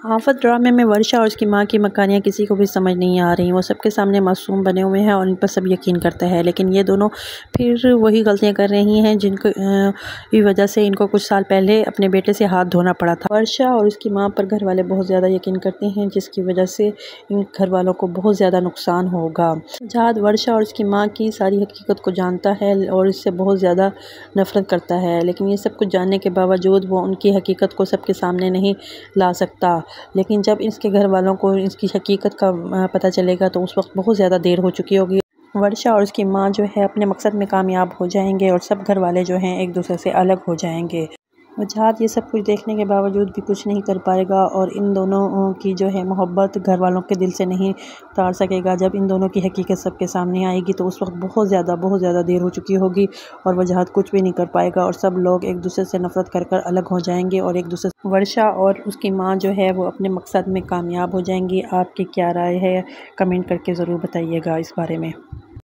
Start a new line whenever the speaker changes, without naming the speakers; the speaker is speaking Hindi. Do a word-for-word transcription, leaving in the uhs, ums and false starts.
आफत ड्रामे में वर्षा और उसकी माँ की मकानियाँ किसी को भी समझ नहीं आ रही। वो सबके सामने मासूम बने हुए हैं और इन पर सब यकीन करता है, लेकिन ये दोनों फिर वही गलतियाँ कर रही हैं जिनको की वजह से इनको कुछ साल पहले अपने बेटे से हाथ धोना पड़ा था। वर्षा और उसकी माँ पर घर वाले बहुत ज़्यादा यकीन करते हैं, जिसकी वजह से इन घर वालों को बहुत ज़्यादा नुकसान होगा। वजाहत वर्षा और उसकी माँ की सारी हकीकत को जानता है और इससे बहुत ज़्यादा नफरत करता है, लेकिन ये सब कुछ जानने के बावजूद वो उनकी हकीकत को सबके सामने नहीं ला सकता। लेकिन जब इसके घर वालों को इसकी हकीकत का पता चलेगा तो उस वक्त बहुत ज़्यादा देर हो चुकी होगी। वर्षा और उसकी माँ जो है अपने मकसद में कामयाब हो जाएंगे और सब घर वाले जो हैं एक दूसरे से अलग हो जाएंगे। वजाहत ये सब कुछ देखने के बावजूद भी कुछ नहीं कर पाएगा और इन दोनों की जो है मोहब्बत घर वालों के दिल से नहीं उतार सकेगा। जब इन दोनों की हकीकत सबके सामने आएगी तो उस वक्त बहुत ज़्यादा बहुत ज़्यादा देर हो चुकी होगी और वजाहत कुछ भी नहीं कर पाएगा और सब लोग एक दूसरे से नफरत कर कर अलग हो जाएंगे और एक दूसरे से वर्षा और उसकी माँ जो है वो अपने मकसद में कामयाब हो जाएंगी। आपकी क्या राय है, कमेंट करके ज़रूर बताइएगा इस बारे में।